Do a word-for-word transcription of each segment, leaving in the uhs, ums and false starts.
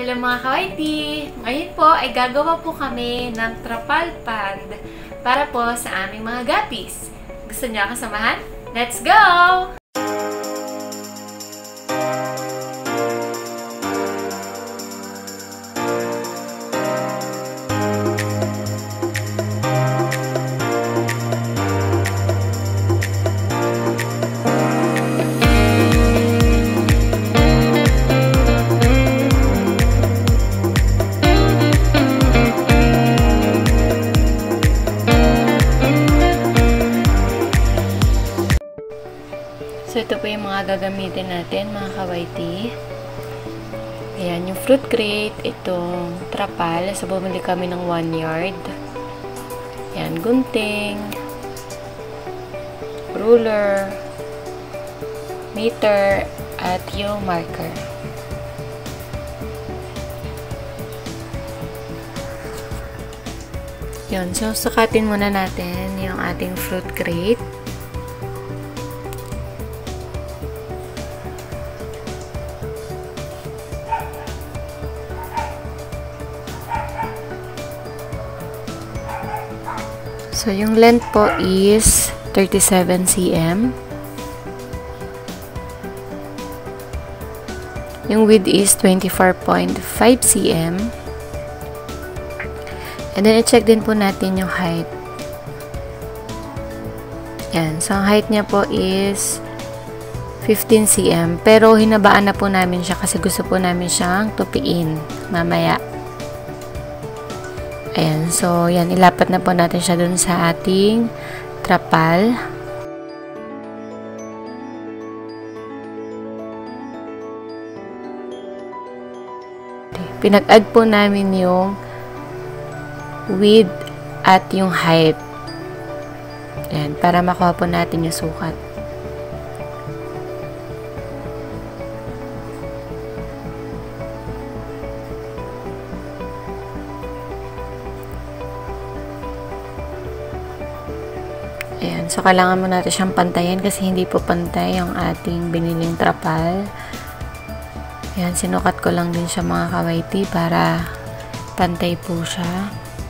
Hello mga kawaiti! Ngayon po ay gagawa po kami ng trapal pand para po sa aming mga guppies. Gusto niyo kasamahan? Let's go! So, ito po yung mga gagamitin natin, mga kawaiti. Ayan, yung fruit crate, itong trapal. So, bumili kami ng one yard. Ayan, gunting, ruler, meter, at yung marker. Yun, so, sukatin muna natin yung ating fruit crate. So, yung length po is thirty-seven centimeters. Yung width is twenty-four point five centimeters. And then, i-check din po natin yung height. Yan. So, ang height niya po is fifteen centimeters. Pero, hinabaan na po namin siya kasi gusto po namin siyang tupiin mamaya. Ayan, so yan, ilapat na po natin siya dun sa ating trapal. Pinag-add po namin yung width at yung height. Ayan, para makuha po natin yung sukat. Ayan, so kailangan mo natin siyang pantayin kasi hindi po pantay yung ating biniling trapal. Ayan, sinukat ko lang din siya mga kawaiti para pantay po siya.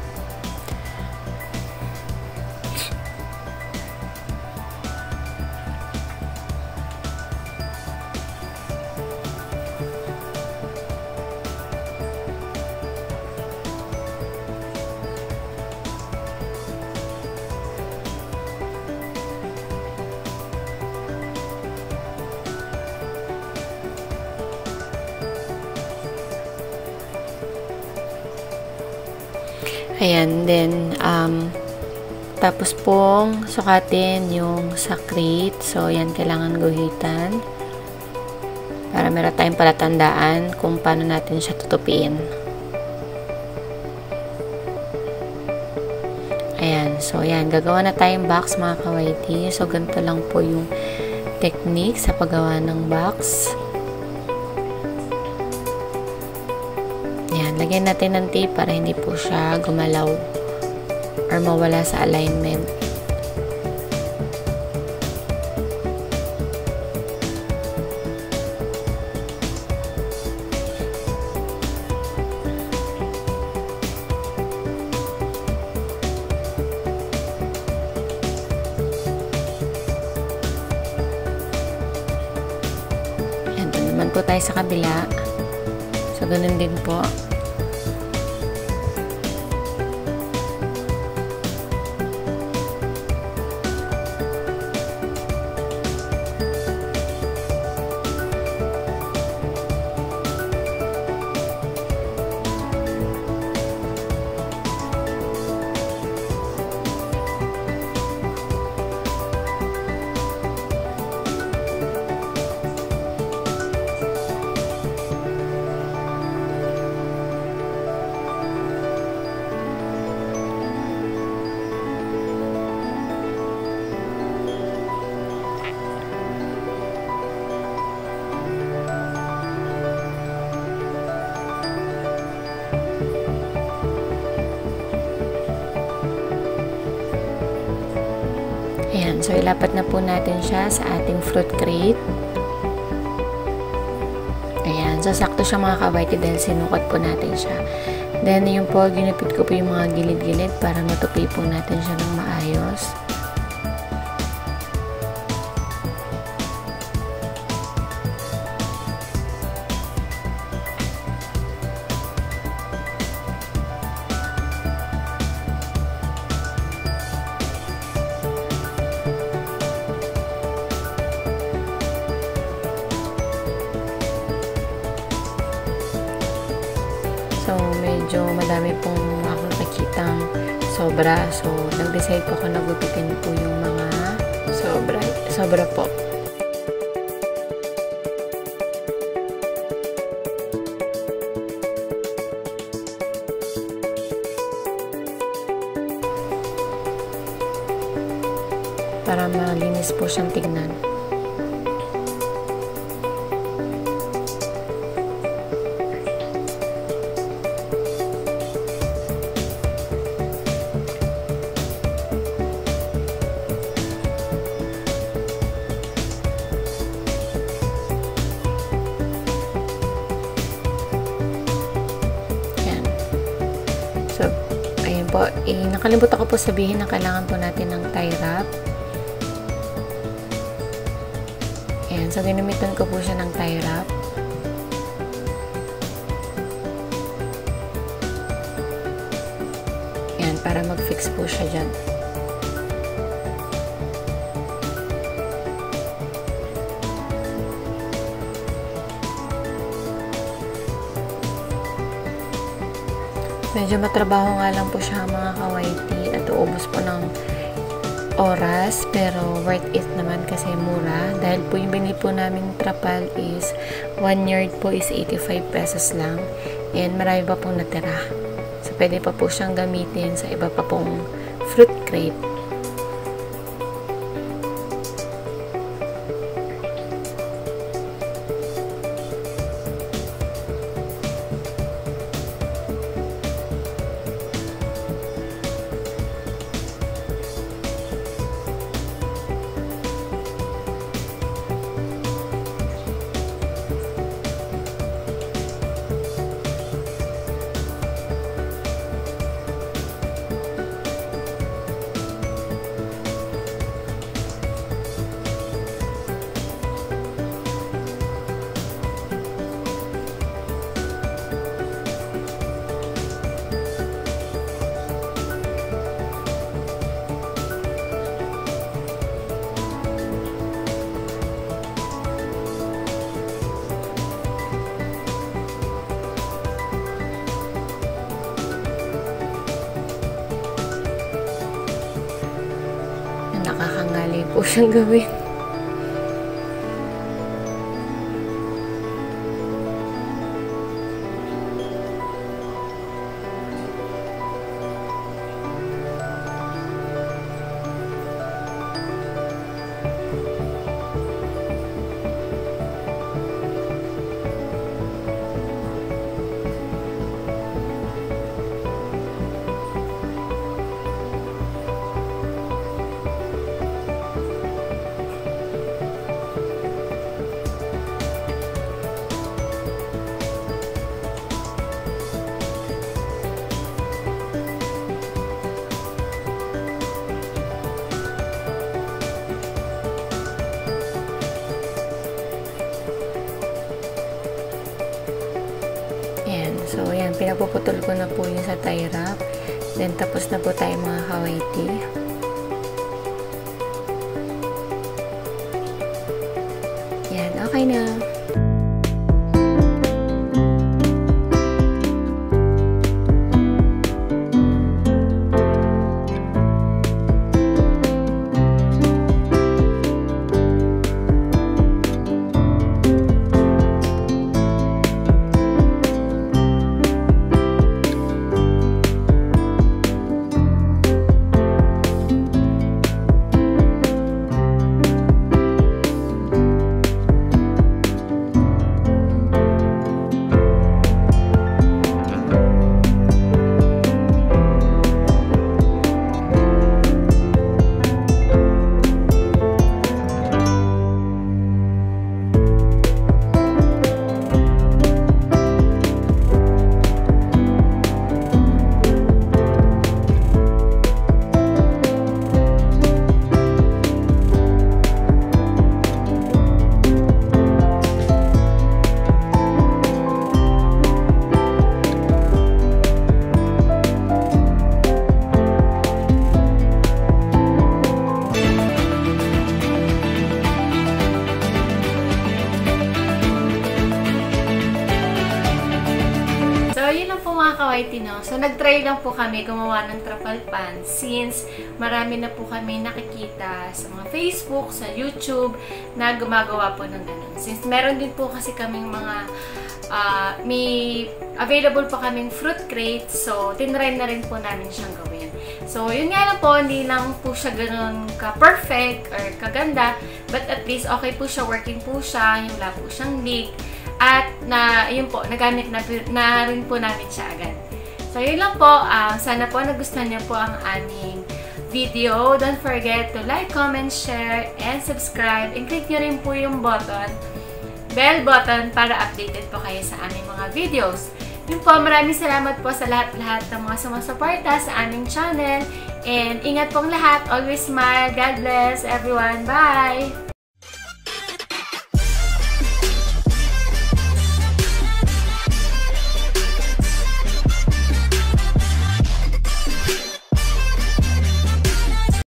Ayan, then, um, tapos pong sukatin yung sa crate. So, yan, kailangan guhitan. Para meron tayong palatandaan kung paano natin siya tutupiin. Ayan, so, yan, gagawa na tayong box, mga kawaiti. So, ganito lang po yung technique sa paggawa ng box. Ayan, lagyan natin ng tape para hindi po siya gumalaw or mawala sa alignment. Ayan, ito naman po tayo sa kabila. So, ganun din po. Ayan, so ilapat na po natin siya sa ating fruit crate. Ayan, So, sakto siya mga kawaiti dahil sinukat po natin siya. Then, yun po, ginupit ko po yung mga gilid-gilid para matupi po natin siya ng maayos. So, medyo madami pong ako nakikitang sobra. So, nag-decide po ako na gupitin po yung mga sobra. Sobra po. Para malinis po siyang tignan. So, ayun po. Eh, nakalimutan ko po sabihin na kailangan po natin ng tie wrap. Ayan. So, ginamitan ko po siya ng tie wrap. Ayan. Para mag-fix po siya dyan. Medyo matrabaho nga lang po siya mga kawaiti at uubos po ng oras pero worth it naman kasi mura dahil po yung binili po namin trapal is one yard po is eighty-five pesos lang and marami pa pong natira. So pwede pa po siyang gamitin sa iba pa pong fruit crate. Nakakangali po siyang gawin. So, ayan, pinapuputol ko na po yun sa tie wrap. Then, tapos na po tayo mga kawaiti. Yan, okay na. yun lang po mga ka-whitey, no? So, nag-try lang po kami gumawa ng trapal pan since marami na po kami nakikita sa mga Facebook, sa YouTube, na gumagawa po ng ganun. Since meron din po kasi kaming mga, uh, may available po kaming fruit crate, so, tinry na rin po namin siyang gawin. So, yun nga lang po, hindi lang po siya ganun ka-perfect or kaganda, but at least okay po siya, working po siya, wala po siyang leak. At na, yun po, nagamit na, na rin po namin siya agad. So, yun lang po. Uh, sana po nagustuhan niyo po ang aming video. Don't forget to like, comment, share, and subscribe. And click nyo rin po yung button, bell button, para updated po kayo sa aming mga videos. Yun po, maraming salamat po sa lahat-lahat ng mga sumusuporta sa aming channel. And ingat pong lahat. Always smile. God bless everyone. Bye!